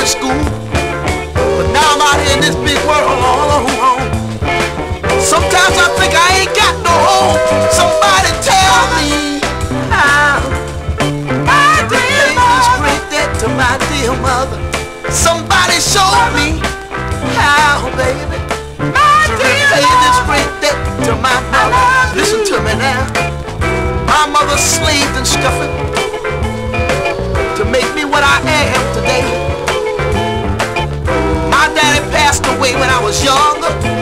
school, but now I'm out here in this big world all alone. Sometimes I think I ain't got no home. Somebody tell me how to repay this great debt to my dear mother. Somebody show me how, baby, to repay this great debt to my mother. Listen to me now. My mother slaved and stuffed to make me what I am today. My daddy passed away when I was younger.